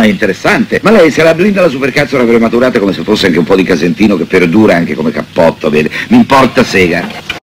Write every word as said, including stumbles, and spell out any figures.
interessante. Ma lei se la blinda la supercazzola prematurata come se fosse anche un po' di casentino che perdura anche come cappotto, vede? Mi importa sega.